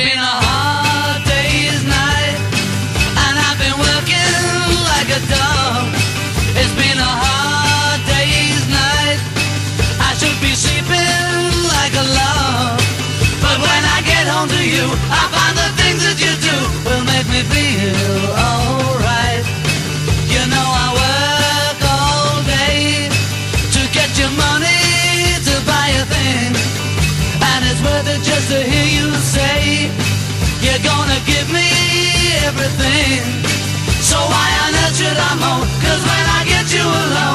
been a hard day's night, and I've been working like a dog. It's been a hard day's night, I should be sleeping like a log. But when I get home to you, I find the things that you do will make me feel alright. You know I work all day to get your money to buy a thing, and it's worth it just to hear you say you're gonna give me everything. So why on earth should I moan? 'Cause when I get you alone,